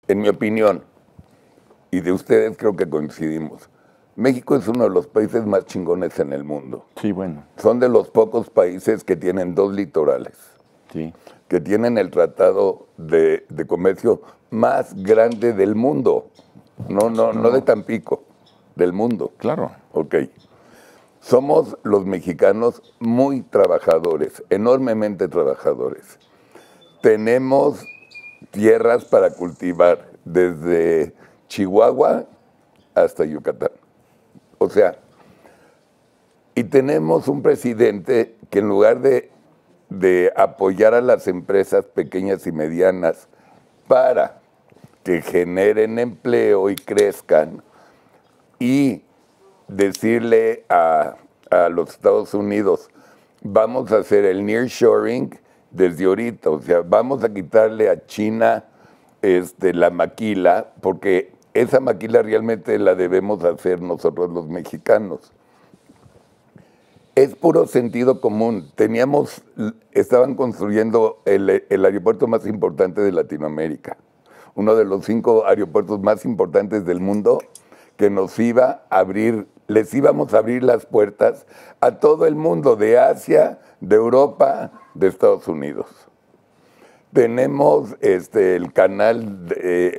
en mi opinión, y de ustedes creo que coincidimos, México es uno de los países más chingones en el mundo. Sí, bueno. Son de los pocos países que tienen 2 litorales, Sí. que tienen el tratado de comercio más grande del mundo. No de Tampico, del mundo. Claro. Ok. Somos los mexicanos muy trabajadores, enormemente trabajadores. Tenemos tierras para cultivar desde Chihuahua hasta Yucatán. O sea, y tenemos un presidente que en lugar de apoyar a las empresas pequeñas y medianas para que generen empleo y crezcan, y decirle a los Estados Unidos, vamos a hacer el nearshoring desde ahorita, o sea, vamos a quitarle a China la maquila, porque esa maquila realmente la debemos hacer nosotros los mexicanos. Es puro sentido común. Estaban construyendo el aeropuerto más importante de Latinoamérica, uno de los 5 aeropuertos más importantes del mundo, que nos iba a abrir, les íbamos a abrir las puertas a todo el mundo, de Asia, de Europa, de Estados Unidos. Tenemos el canal,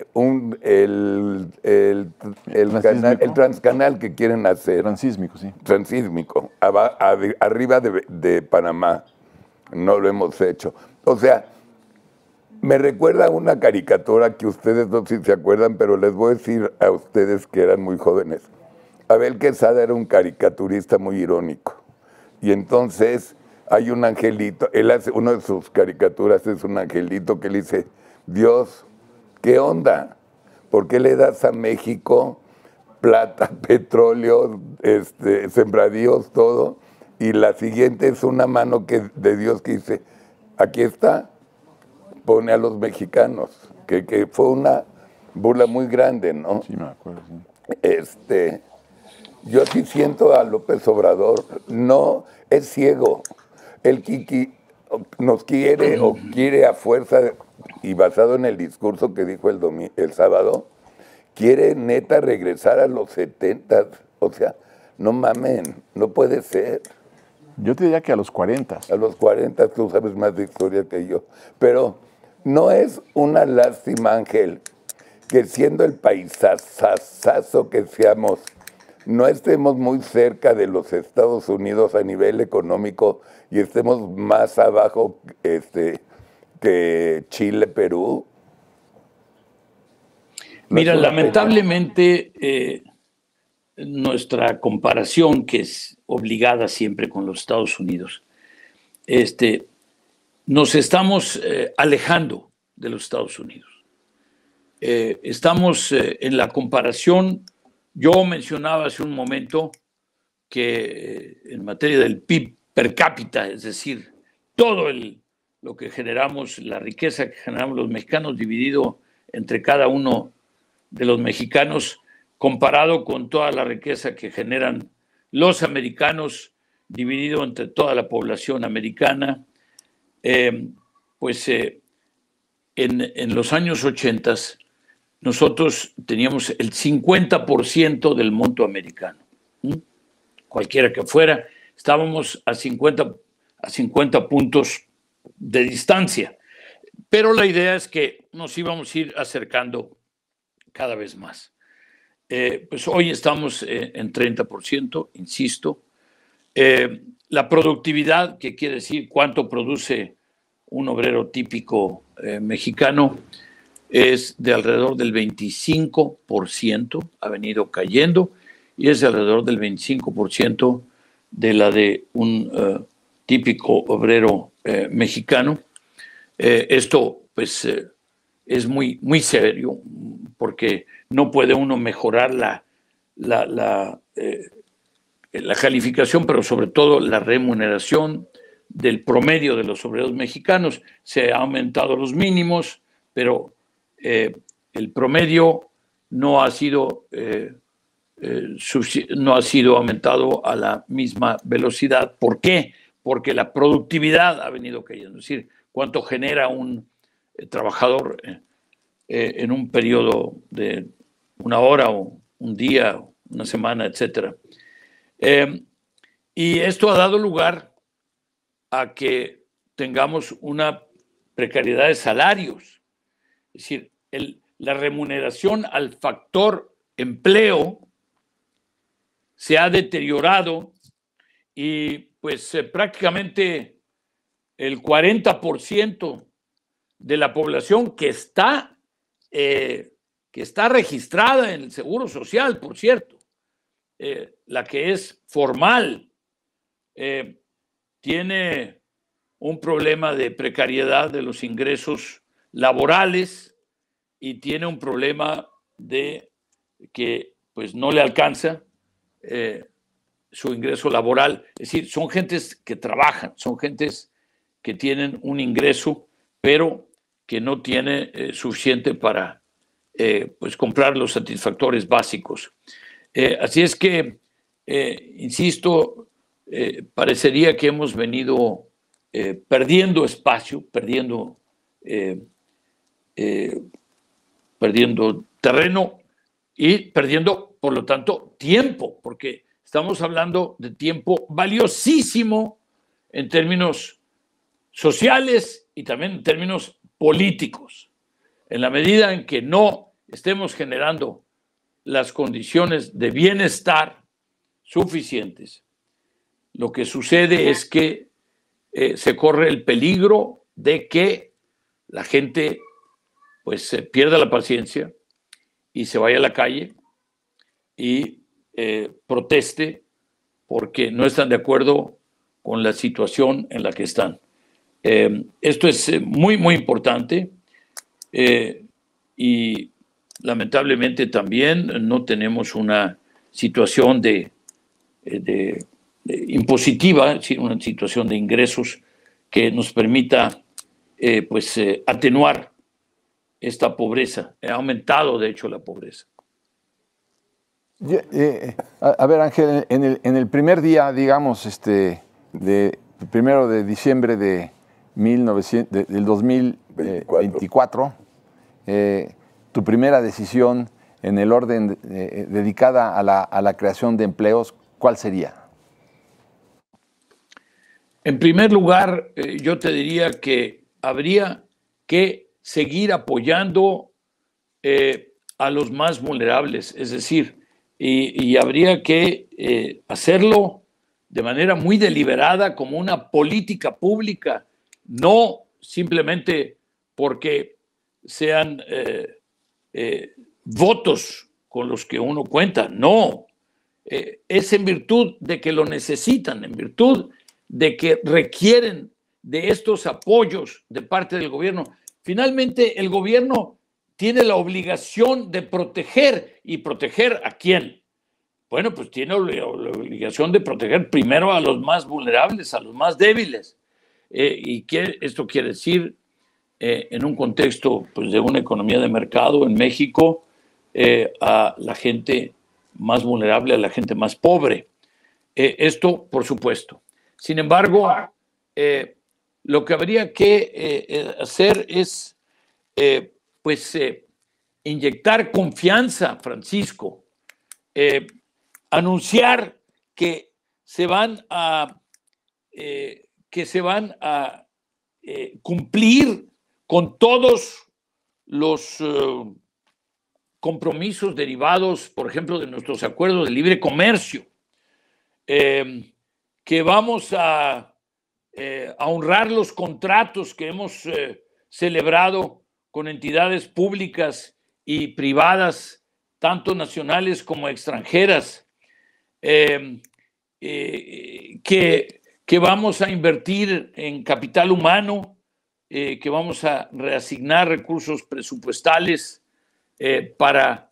el transcanal que quieren hacer. Transísmico, sí. Transísmico, arriba de Panamá. No lo hemos hecho. O sea, me recuerda a una caricatura que ustedes no sé si se acuerdan, pero les voy a decir a ustedes que eran muy jóvenes. Abel Quesada era un caricaturista muy irónico. Y entonces hay un angelito, él hace, una de sus caricaturas es un angelito que le dice, Dios, ¿qué onda? ¿Por qué le das a México plata, petróleo, sembradíos, todo? Y la siguiente es una mano de Dios que dice, aquí está, pone a los mexicanos, que fue una burla muy grande, ¿no? Sí, me acuerdo, sí. Yo sí siento a López Obrador, no, es ciego. El Kiki nos quiere o quiere a fuerza, y basado en el discurso que dijo el sábado, quiere neta regresar a los 70. O sea, no mamen, no puede ser. Yo te diría que a los 40. A los 40 tú sabes más de historia que yo. Pero no es una lástima, Ángel, que siendo el paisazazo que seamos, no estemos muy cerca de los Estados Unidos a nivel económico y estemos más abajo que Chile, Perú. Mira, lamentablemente nuestra comparación, que es obligada siempre con los Estados Unidos, nos estamos alejando de los Estados Unidos. Estamos en la comparación. Yo mencionaba hace un momento que en materia del PIB per cápita, es decir, todo lo que generamos, la riqueza que generamos los mexicanos dividido entre cada uno de los mexicanos, comparado con toda la riqueza que generan los americanos dividido entre toda la población americana, en los años 80 nosotros teníamos el 50% del monto americano. Cualquiera que fuera, estábamos a 50 puntos de distancia. Pero la idea es que nos íbamos a ir acercando cada vez más. Pues hoy estamos en 30%, insisto. La productividad, que quiere decir cuánto produce un obrero típico mexicano, es de alrededor del 25%, ha venido cayendo, y es de alrededor del 25% de la de un típico obrero mexicano. Esto, pues, es muy, muy serio, porque no puede uno mejorar la calificación, pero sobre todo la remuneración del promedio de los obreros mexicanos. Se han aumentado los mínimos, pero el promedio no ha sido aumentado a la misma velocidad. ¿Por qué? Porque la productividad ha venido cayendo. Es decir, cuánto genera un trabajador en un periodo de una hora o un día, una semana, etc. Y esto ha dado lugar a que tengamos una precariedad de salarios. Es decir, la remuneración al factor empleo se ha deteriorado y pues prácticamente el 40% de la población que está registrada en el Seguro Social, por cierto, la que es formal, tiene un problema de precariedad de los ingresos laborales y tiene un problema de que pues no le alcanza su ingreso laboral. Es decir, son gentes que trabajan, son gentes que tienen un ingreso, pero que no tiene suficiente para pues comprar los satisfactores básicos. Así es que, insisto, parecería que hemos venido perdiendo espacio, perdiendo terreno y perdiendo, por lo tanto, tiempo, porque estamos hablando de tiempo valiosísimo en términos sociales y también en términos políticos. En la medida en que no estemos generando las condiciones de bienestar suficientes, lo que sucede es que se corre el peligro de que la gente pues pierda la paciencia y se vaya a la calle y proteste porque no están de acuerdo con la situación en la que están. Esto es muy, muy importante y lamentablemente también no tenemos una situación de impositiva, es decir, una situación de ingresos que nos permita atenuar esta pobreza. Ha aumentado, de hecho, la pobreza. A ver, Ángel, en el primer día, digamos, del 1 de diciembre del 2024, tu primera decisión en el orden dedicada a la creación de empleos, ¿cuál sería? En primer lugar, yo te diría que habría que seguir apoyando a los más vulnerables, es decir, y habría que hacerlo de manera muy deliberada como una política pública, no simplemente porque sean votos con los que uno cuenta, no, es en virtud de que lo necesitan, en virtud de que requieren de estos apoyos de parte del gobierno. Finalmente, el gobierno tiene la obligación de proteger. ¿Y proteger a quién? Bueno, pues tiene la obligación de proteger primero a los más vulnerables, a los más débiles. Esto quiere decir, en un contexto pues, de una economía de mercado en México, a la gente más vulnerable, a la gente más pobre. Esto, por supuesto. Sin embargo, lo que habría que hacer es inyectar confianza, Francisco, anunciar que se van a cumplir con todos los compromisos derivados, por ejemplo, de nuestros acuerdos de libre comercio, que vamos a honrar los contratos que hemos celebrado con entidades públicas y privadas, tanto nacionales como extranjeras, que vamos a invertir en capital humano, que vamos a reasignar recursos presupuestales para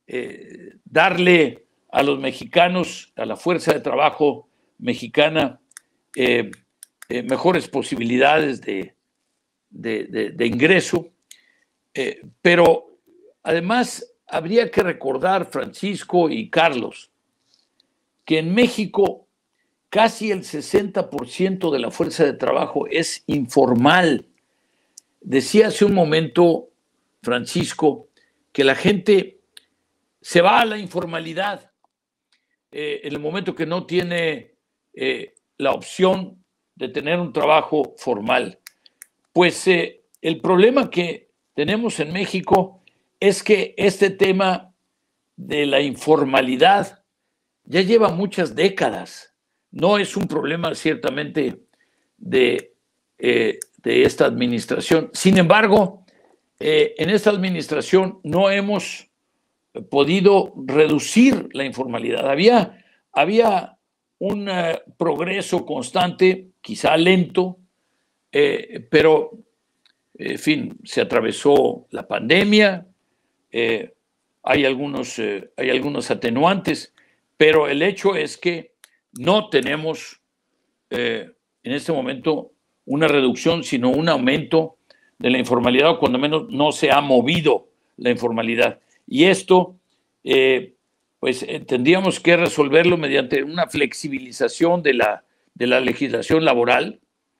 darle a los mexicanos, a la fuerza de trabajo mexicana, mejores posibilidades de ingreso. Pero además habría que recordar, Francisco y Carlos, que en México casi el 60% de la fuerza de trabajo es informal. Decía hace un momento Francisco, que la gente se va a la informalidad en el momento que no tiene la opción de tener un trabajo formal. Pues el problema que tenemos en México es que este tema de la informalidad ya lleva muchas décadas. No es un problema ciertamente de esta administración. Sin embargo, en esta administración no hemos podido reducir la informalidad. Había un progreso constante, quizá lento, pero, en fin, se atravesó la pandemia, hay algunos atenuantes, pero el hecho es que no tenemos en este momento una reducción, sino un aumento de la informalidad, o cuando menos no se ha movido la informalidad. Y esto, tendríamos que resolverlo mediante una flexibilización de la legislación laboral.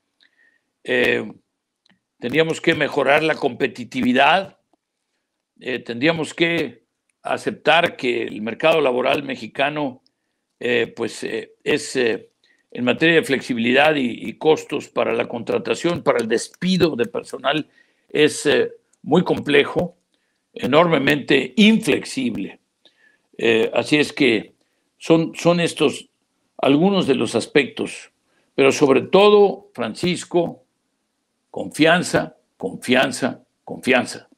Tendríamos que mejorar la competitividad. Tendríamos que aceptar que el mercado laboral mexicano es en materia de flexibilidad y costos para la contratación, para el despido de personal, es muy complejo, enormemente inflexible. Así es que son estos algunos de los aspectos, pero sobre todo, Francisco, confianza, confianza, confianza.